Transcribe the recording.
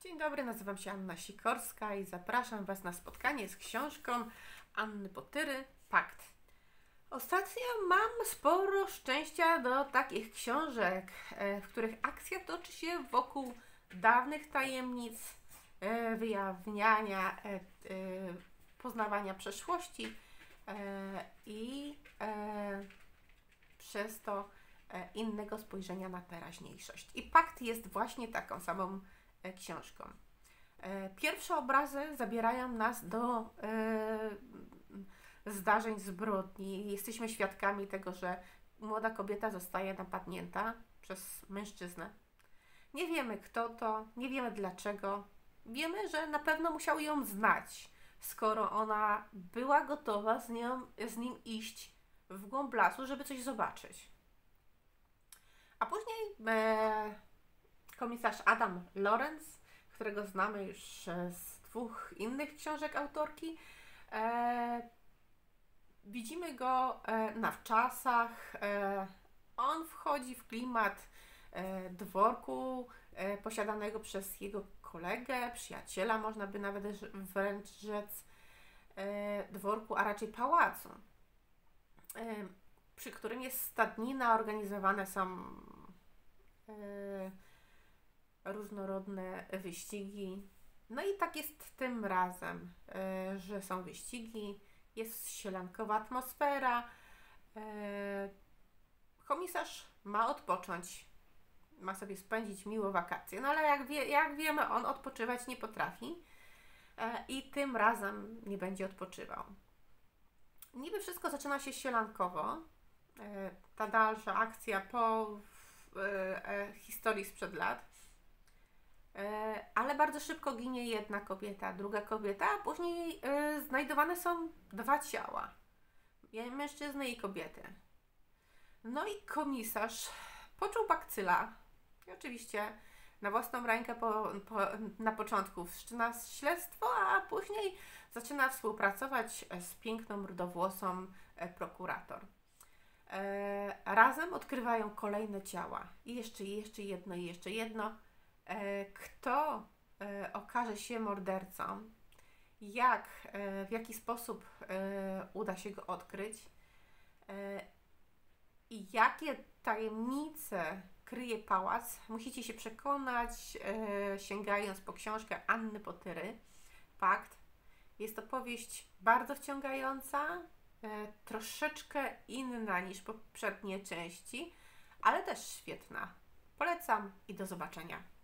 Dzień dobry, nazywam się Anna Sikorska i zapraszam Was na spotkanie z książką Anny Potyry Pakt. Ostatnio mam sporo szczęścia do takich książek, w których akcja toczy się wokół dawnych tajemnic, wyjawniania, poznawania przeszłości i przez to innego spojrzenia na teraźniejszość. I Pakt jest właśnie taką samą książką. Pierwsze obrazy zabierają nas do zdarzeń zbrodni. Jesteśmy świadkami tego, że młoda kobieta zostaje napadnięta przez mężczyznę. Nie wiemy kto to, nie wiemy dlaczego. Wiemy, że na pewno musiał ją znać, skoro ona była gotowa z nim iść w głąb lasu, żeby coś zobaczyć. A później komisarz Adam Lorenz, którego znamy już z dwóch innych książek autorki. Widzimy go na wczasach. On wchodzi w klimat dworku posiadanego przez jego kolegę, przyjaciela, można by nawet wręcz rzec, dworku, a raczej pałacu, przy którym jest stadnina, organizowane są różnorodne wyścigi. No i tak jest tym razem, że są wyścigi, jest sielankowa atmosfera. Komisarz ma odpocząć, ma sobie spędzić miło wakacje, no ale jak wiemy, on odpoczywać nie potrafi i tym razem nie będzie odpoczywał. Niby wszystko zaczyna się sielankowo, ta dalsza akcja po historii sprzed lat, ale bardzo szybko ginie jedna kobieta, druga kobieta, a później znajdowane są dwa ciała, mężczyzny i kobiety. No i komisarz poczuł bakcyla i oczywiście na własną rękę na początku wszczyna śledztwo, a później zaczyna współpracować z piękną, rudowłosą prokurator. Razem odkrywają kolejne ciała i jeszcze jedno. Kto okaże się mordercą, w jaki sposób uda się go odkryć i jakie tajemnice kryje pałac, musicie się przekonać, sięgając po książkę Anny Potyry Pakt. Jest to powieść bardzo wciągająca, troszeczkę inna niż poprzednie części, ale też świetna. Polecam i do zobaczenia.